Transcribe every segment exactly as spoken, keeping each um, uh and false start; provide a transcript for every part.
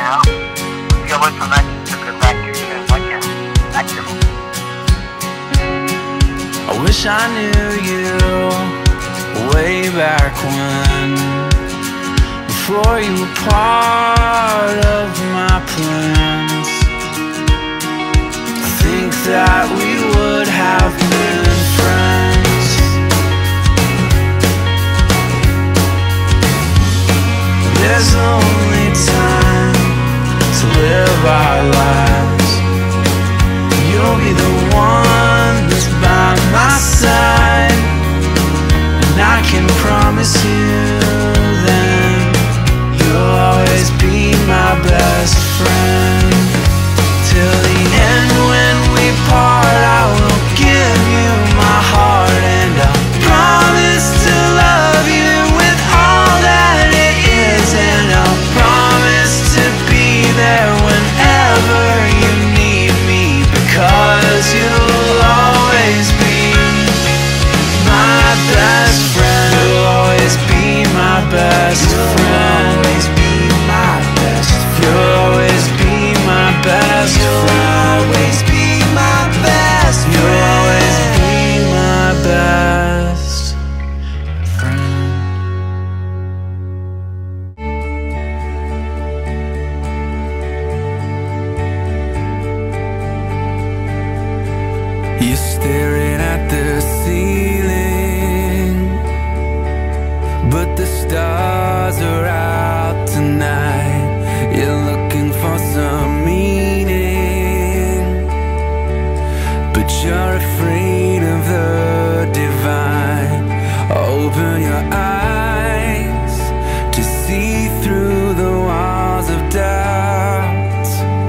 now. Feel it from that to get back to your chest like that. Active. I wish I knew you way back when, before you were part of my plans. I think that we would have been friends. There's only time to live our lives. You'll be the one that's by my side, and I can promise you then you'll always be my best friend. Till the end when we part, I will give you my heart, and I'll promise to love you with all that it is, and I'll promise to be there whenever you need me, because you'll always be my best friend. You'll always be my best friend. Always be my best friend. You'll always be my best friend. You'll always be my best friend. You'll always be my best friend. You're staring at the ceiling, but the stars are out tonight. You're looking for some meaning, but you're afraid of the divine. Open your eyes to see through the walls of doubt.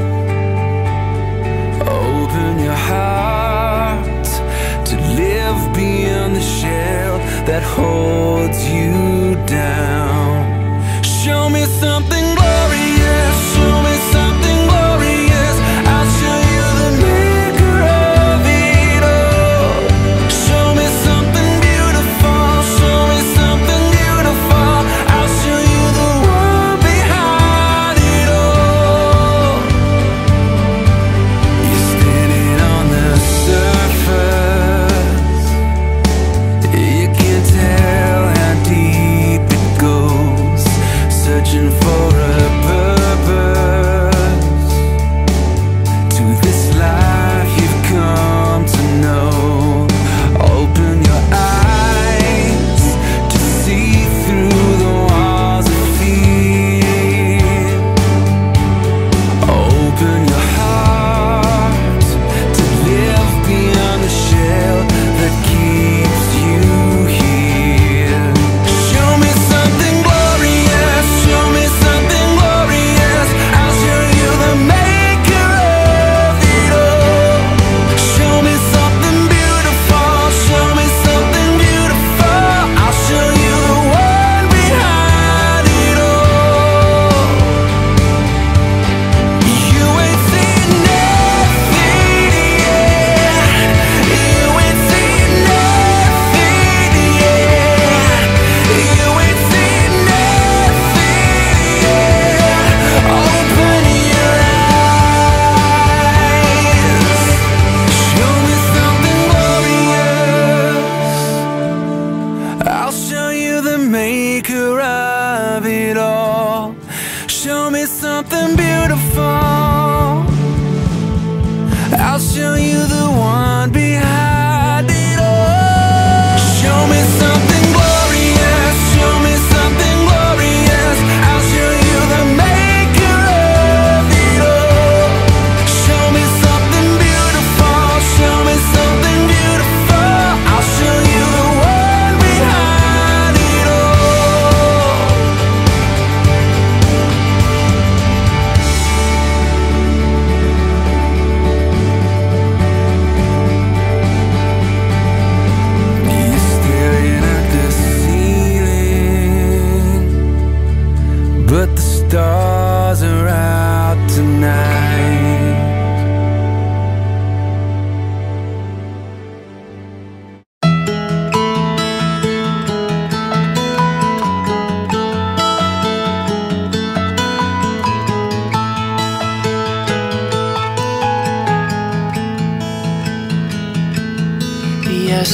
Open your heart to live beyond the shell that holds you down. Show me something glorious, show me something glorious. I'll show you the maker of it all. Show me something beautiful, show me something beautiful. I'll show you the one behind it all. You're standing on the surface, you can't tell how deep it goes, searching for a purpose to this life you've come to know. Open your eyes to see through the walls of fear. Open your heart to live beyond the shell that keeps you here. Show me something glorious, show me something glorious. I'll show you the maker of it all. Show me something beautiful, show me something beautiful. I'll show you the one behind it all. You ain't seen nothing yet. You ain't seen nothing yet. You ain't seen nothing yet. Open your eyes. Show me something glorious. I'll show you the maker of it all. Show me something beautiful. I'll show you the one behind it all. Show me something glorious, show me something glorious. I'll show you the maker of it all. Show me something beautiful, show me something beautiful. I'll show you the one behind it all.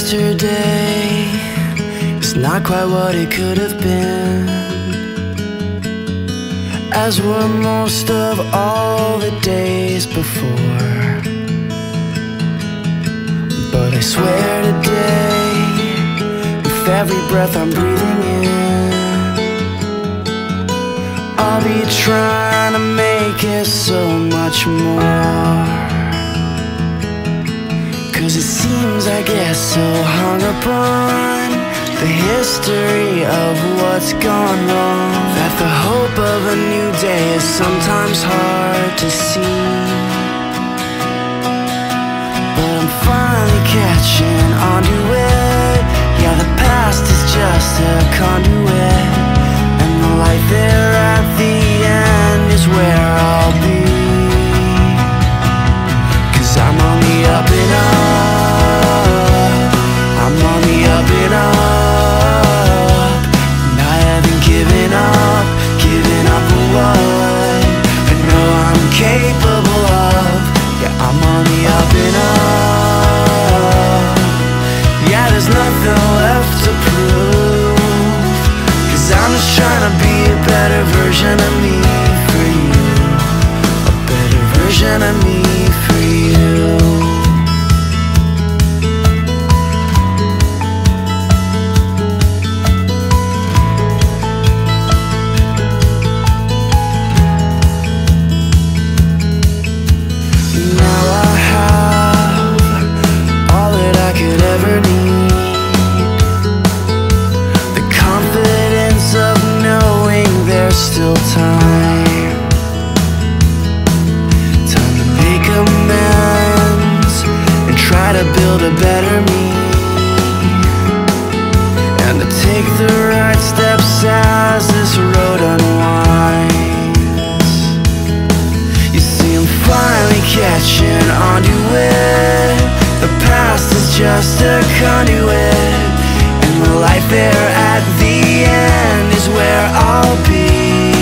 yesterday is not quite what it could have been, as were most of all the days before. But I swear today, with every breath I'm breathing in, I'll be trying to make it so much more. Cause it seems I get so hung up on the history of what's gone wrong, that the hope of a new day is sometimes hard to see. But I'm finally catching on to it. Yeah, the past is just a conduit, and the light there at the end is where I'll be. Cause I'm on the up and up, I'm on the up and up, and I haven't given up, given up on what I know I'm capable of. Yeah, I'm on the up and up. Yeah, there's nothing left to prove, cause I'm just trying to be a better version of me for you, a better version of me for you. Still time, time to make amends and try to build a better me, and to take the right steps as this road unwinds. You see, I'm finally catching on to it. The past is just a conduit, and the light there at the end is where I'll be.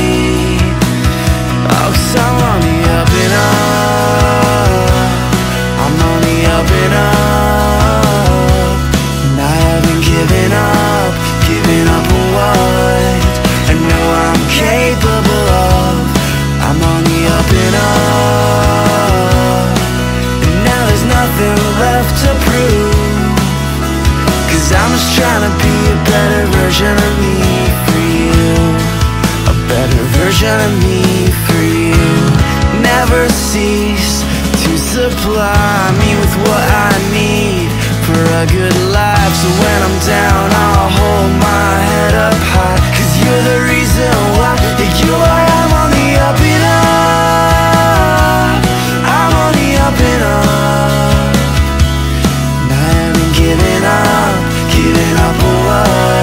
Oh, 'cause I'm on the up and up, I'm on the up and up, and I haven't given up, given up on what I know I'm capable of. I'm on the up and up, and now there's nothing left to prove, cause I'm just trying to be a better version of me for you, a better version of me for you. Never cease to supply me with what I need for a good life. So when I'm down, I'll hold my head up high, cause you're the reason why. Yeah, you are. I'm on the up and up, I'm on the up and up, and I haven't given up, given up on what